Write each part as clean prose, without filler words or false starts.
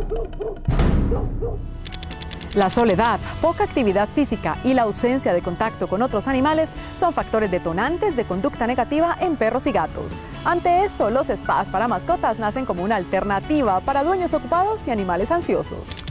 La soledad, poca actividad física y la ausencia de contacto con otros animales son factores detonantes de conducta negativa en perros y gatos. Ante esto, los spas para mascotas nacen como una alternativa para dueños ocupados y animales ansiosos.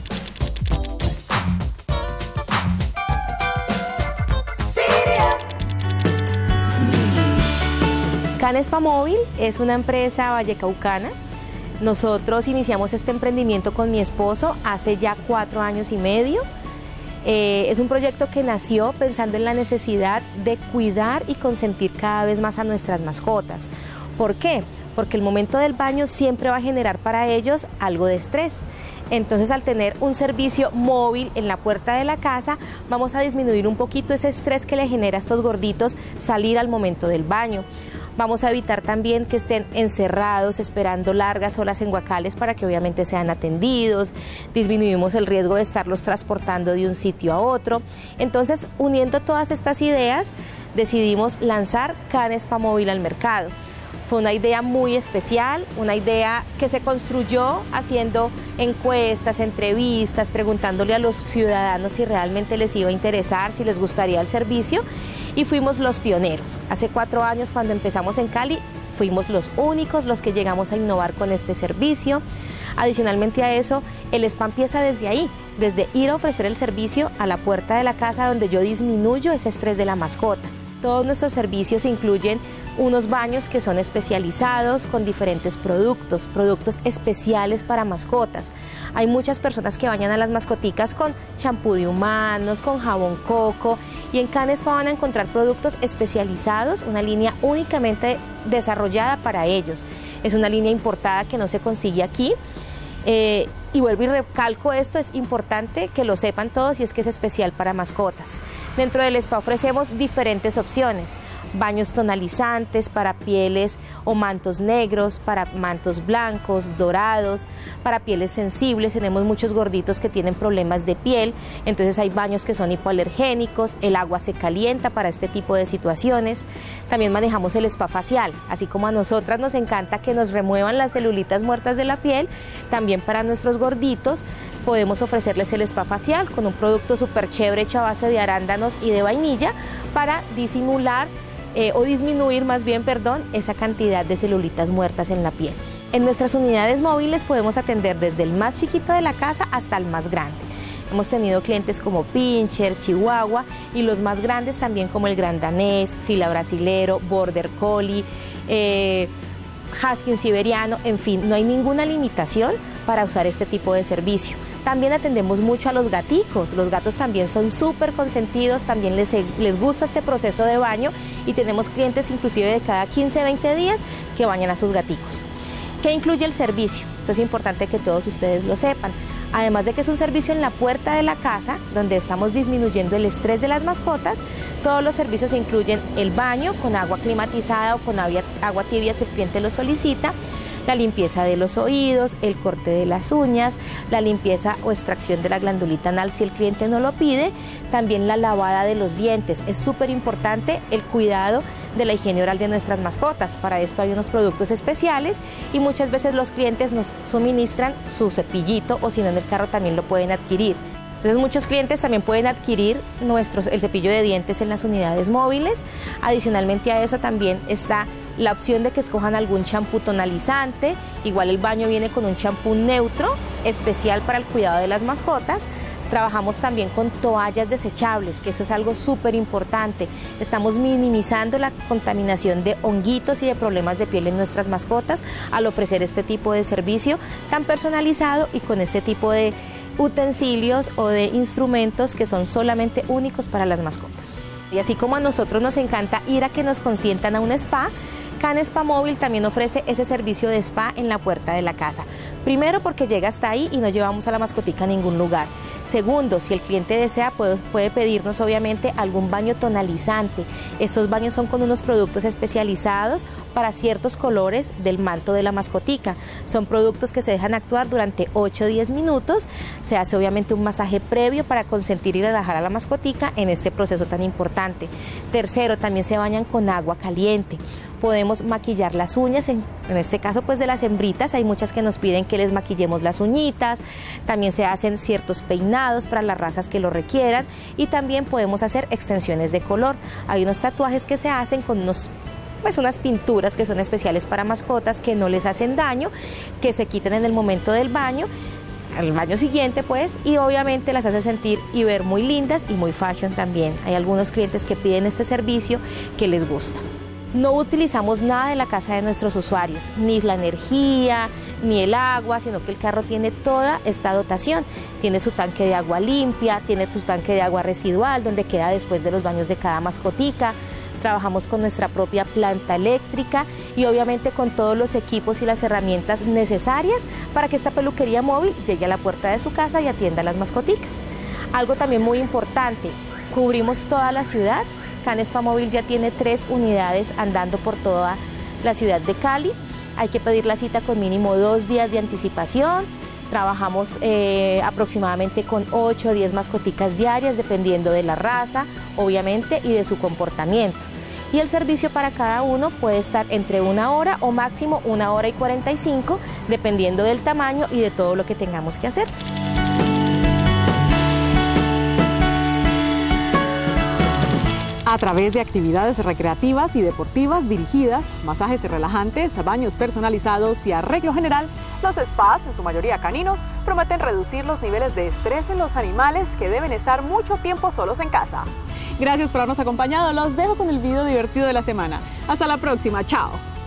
Can Spa Móvil es una empresa vallecaucana. Nosotros iniciamos este emprendimiento con mi esposo hace ya 4 años y medio. Es un proyecto que nació pensando en la necesidad de cuidar y consentir cada vez más a nuestras mascotas. ¿Por qué? Porque el momento del baño siempre va a generar para ellos algo de estrés. Entonces, al tener un servicio móvil en la puerta de la casa, vamos a disminuir un poquito ese estrés que le genera a estos gorditos salir al momento del baño. Vamos a evitar también que estén encerrados esperando largas horas en guacales para que obviamente sean atendidos. Disminuimos el riesgo de estarlos transportando de un sitio a otro. Entonces, uniendo todas estas ideas, decidimos lanzar Can Spa Móvil al mercado. Fue una idea muy especial, una idea que se construyó haciendo encuestas, entrevistas, preguntándole a los ciudadanos si realmente les iba a interesar, si les gustaría el servicio, y fuimos los pioneros. Hace 4 años, cuando empezamos en Cali, fuimos los únicos los que llegamos a innovar con este servicio. Adicionalmente a eso, el spa empieza desde ahí, desde ir a ofrecer el servicio a la puerta de la casa, donde yo disminuyo ese estrés de la mascota. Todos nuestros servicios incluyen unos baños que son especializados con diferentes productos especiales para mascotas. Hay muchas personas que bañan a las mascoticas con champú de humanos, con jabón coco, y en Can Spa van a encontrar productos especializados, una línea únicamente desarrollada para ellos. Es una línea importada que no se consigue aquí. Y vuelvo y recalco esto, es importante que lo sepan todos, y es que es especial para mascotas. Dentro del spa ofrecemos diferentes opciones: baños tonalizantes para pieles o mantos negros, para mantos blancos, dorados, para pieles sensibles. Tenemos muchos gorditos que tienen problemas de piel, entonces hay baños que son hipoalergénicos, el agua se calienta para este tipo de situaciones. También manejamos el spa facial, así como a nosotras nos encanta que nos remuevan las celulitas muertas de la piel, también para nuestros gorditos podemos ofrecerles el spa facial con un producto súper chévere hecho a base de arándanos y de vainilla para disimular o disminuir esa cantidad de celulitas muertas en la piel. En nuestras unidades móviles podemos atender desde el más chiquito de la casa hasta el más grande. Hemos tenido clientes como Pinscher, Chihuahua, y los más grandes también como el Gran Danés, Fila Brasilero, Border Collie, Husky siberiano, en fin, no hay ninguna limitación para usar este tipo de servicio. También atendemos mucho a los gaticos. Los gatos también son súper consentidos, también les gusta este proceso de baño, y tenemos clientes inclusive de cada 15-20 días que bañan a sus gaticos. ¿Qué incluye el servicio? Esto es importante que todos ustedes lo sepan. Además de que es un servicio en la puerta de la casa, donde estamos disminuyendo el estrés de las mascotas, todos los servicios incluyen el baño con agua climatizada o con agua tibia si el cliente lo solicita, la limpieza de los oídos, el corte de las uñas, la limpieza o extracción de la glandulita anal si el cliente no lo pide, también la lavada de los dientes. Es súper importante el cuidado de la higiene oral de nuestras mascotas. Para esto hay unos productos especiales, y muchas veces los clientes nos suministran su cepillito, o si no, en el carro también lo pueden adquirir. Entonces, muchos clientes también pueden adquirir el cepillo de dientes en las unidades móviles. Adicionalmente a eso también está la opción de que escojan algún champú tonalizante. Igual el baño viene con un champú neutro especial para el cuidado de las mascotas. Trabajamos también con toallas desechables, que eso es algo súper importante. Estamos minimizando la contaminación de honguitos y de problemas de piel en nuestras mascotas al ofrecer este tipo de servicio tan personalizado y con este tipo de utensilios o de instrumentos que son solamente únicos para las mascotas. Y así como a nosotros nos encanta ir a que nos consientan a un spa, Can Spa Móvil también ofrece ese servicio de spa en la puerta de la casa. Primero, porque llega hasta ahí y no llevamos a la mascotica a ningún lugar. Segundo, si el cliente desea, puede pedirnos obviamente algún baño tonalizante. Estos baños son con unos productos especializados para ciertos colores del manto de la mascotica. Son productos que se dejan actuar durante 8 o 10 minutos. Se hace obviamente un masaje previo para consentir y relajar a la mascotica en este proceso tan importante. Tercero, también se bañan con agua caliente. Podemos maquillar las uñas, en este caso pues de las hembritas, hay muchas que nos piden que les maquillemos las uñitas, también se hacen ciertos peinados para las razas que lo requieran y también podemos hacer extensiones de color. Hay unos tatuajes que se hacen con unas pinturas que son especiales para mascotas que no les hacen daño, que se quitan en el momento del baño, al baño siguiente pues, y obviamente las hace sentir y ver muy lindas y muy fashion también. Hay algunos clientes que piden este servicio que les gusta. No utilizamos nada de la casa de nuestros usuarios, ni la energía, ni el agua, sino que el carro tiene toda esta dotación. Tiene su tanque de agua limpia, tiene su tanque de agua residual, donde queda después de los baños de cada mascotica. Trabajamos con nuestra propia planta eléctrica y obviamente con todos los equipos y las herramientas necesarias para que esta peluquería móvil llegue a la puerta de su casa y atienda a las mascoticas. Algo también muy importante, cubrimos toda la ciudad. Canespa Móvil ya tiene 3 unidades andando por toda la ciudad de Cali. Hay que pedir la cita con mínimo 2 días de anticipación. Trabajamos aproximadamente con 8 o 10 mascoticas diarias, dependiendo de la raza, obviamente, y de su comportamiento. Y el servicio para cada uno puede estar entre 1 hora o máximo 1 hora y 45, dependiendo del tamaño y de todo lo que tengamos que hacer. A través de actividades recreativas y deportivas dirigidas, masajes relajantes, baños personalizados y arreglo general, los spas, en su mayoría caninos, prometen reducir los niveles de estrés en los animales que deben estar mucho tiempo solos en casa. Gracias por habernos acompañado. Los dejo con el video divertido de la semana. Hasta la próxima. Chao.